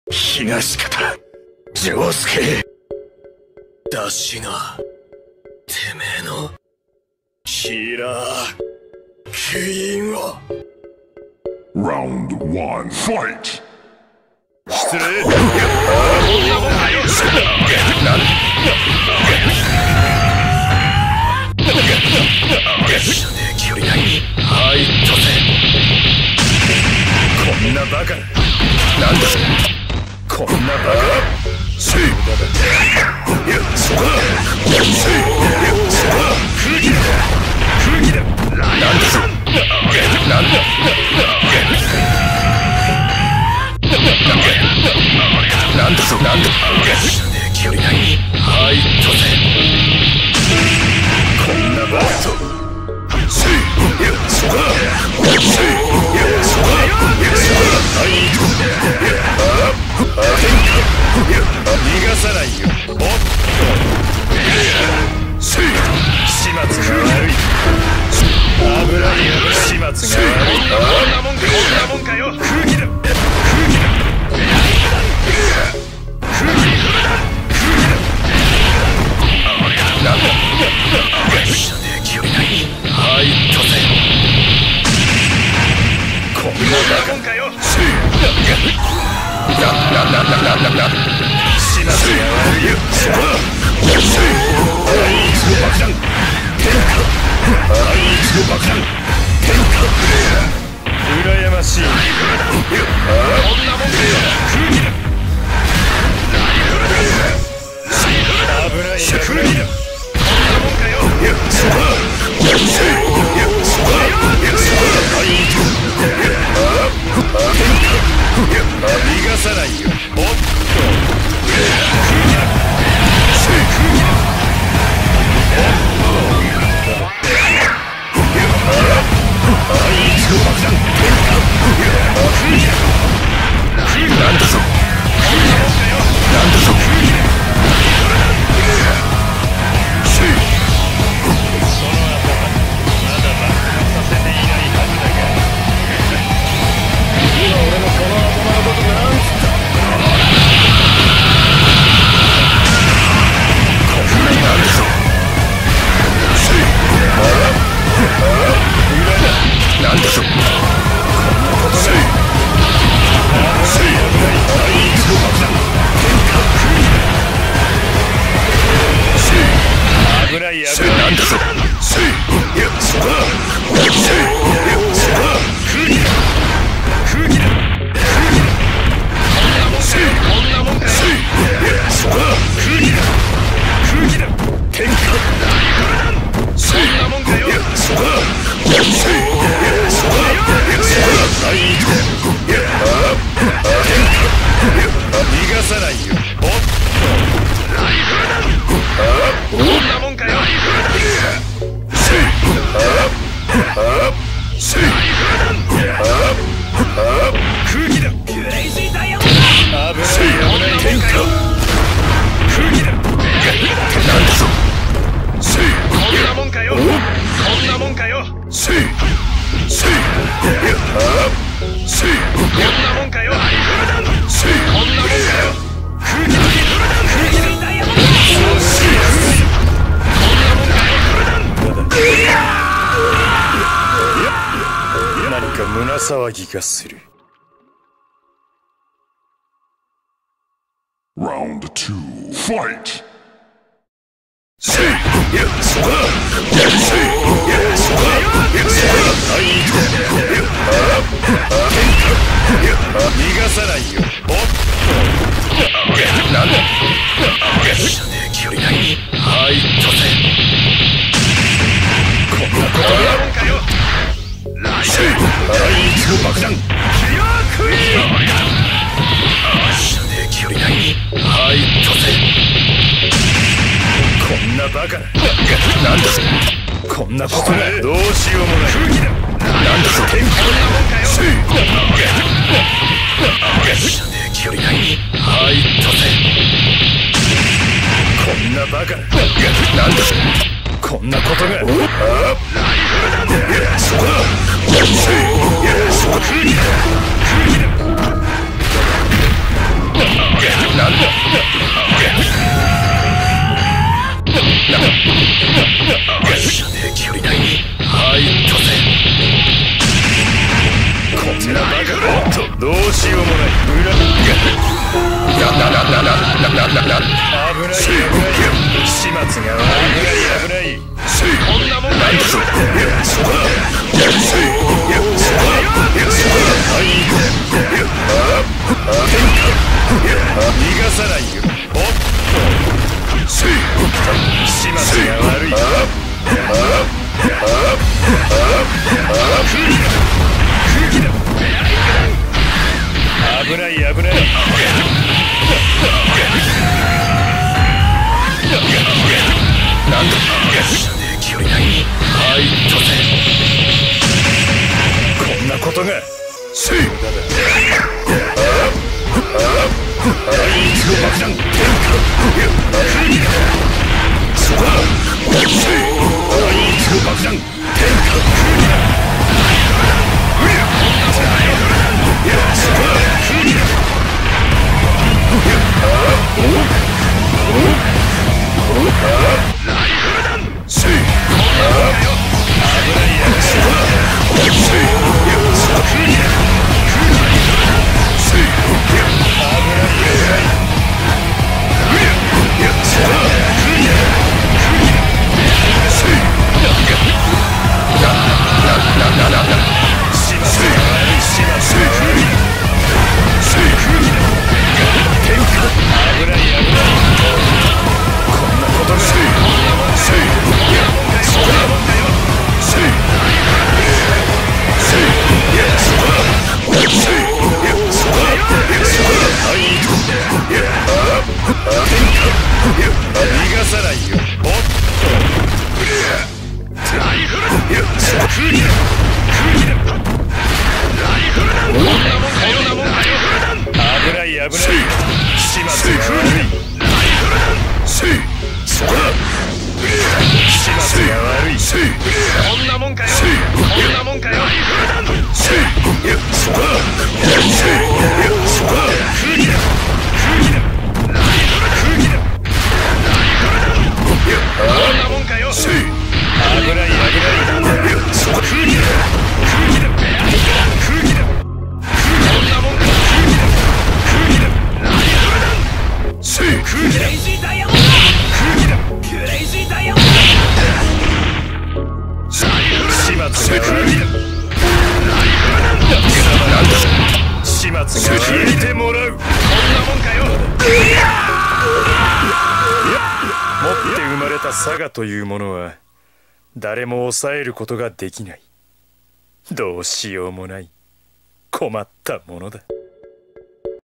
東方丈介。 出しがてめえのキラークイーンを。 Round 1 Fight! 失礼。 距離内に入ったぜ。 こんなバカな。なんだこんなバカな。せいいやそこだ。せいいやそこだ。空気だ空気だ。なんだぞなんだなんだぞなんだ。 距離内に入ったぜ。 こんなバカと。せいいやそこだ。せいいやそこだ。いやそこだ。はいいや逃がさないよ。おっとせい始末が悪い。危ないよ。始末が悪い。こんなもんかこんなもんかよ。空気だ空気だ空気だなんだ距離内に入ったぜ。 こんなバカもんかよ。せい始末が悪いよ。そこだ。せい第一の爆弾天下。第一の爆弾天下。羨ましい。こんなもんかよ。空気だ危ないよ。空気だこんなもんかよ。いやそこだ。せいいやそこだ。いやそこだ。第一天下。逃がさないよ。おっと空気だせい空気だおっと第一の爆弾天下。空気だ空気だなんだぞなんだぞ空気だせいその後まだ爆発させていないはずだが今俺のこの頭のことなんつった。こんなになるぞ。せいなんだぞこんなことせいせい第一の爆弾天下空気だせい危ない危ないなんだぞせいいやそこだせいいやそこだ空気だ空気だせいこんなもんかよ。せいいやそこだ空気だ空気だ天下せいこんなもんかよ。いやそこだせいいやそこだいやそこだ第一いや天下逃がさないよ。おっとライフル弾こんなもんかよ。せいせい空気だクレイジーダイヤモンド危ない天下空気だなんだぞせいこんなもんかよ。こんなもんかよ。せいせいいやせいこんなもんかよ。せいこんなもんかよ。空気だ空気だダイヤモンドせいこんなもんかよ。何か胸騒ぎがする。 Round 2 Fight! せいいやそこだせいいやそこだいやそこだ第一いや天下いや逃がさないよ。おっとなんだ距離内に入ったぜ。こんなことがあるんかよ。せい第一の爆弾キラークイーン距離内に入ったぜ。こんなバカななんだこんなことがどうしようもない空気だなんだぞ天下こんなもんかよ。せい距離内に入ったぜ。こんなバカななんだこんなことがライフル弾いやそこだせいいやそこ空気だ空気だ射程距離内に入ったぜ。 こちらバカだ。どうしようもない。危ない始末が悪い。危ない。こんなもんだよ。そこだ。逃がさないよ。おっと始末が悪い。空気だ。危ない危ない。 なんだ射程距離内に入ったぜ。 こんなことがせい爆弾そこだ。爆弾佐賀というものは誰も抑えることができない。どうしようもない困ったものだ。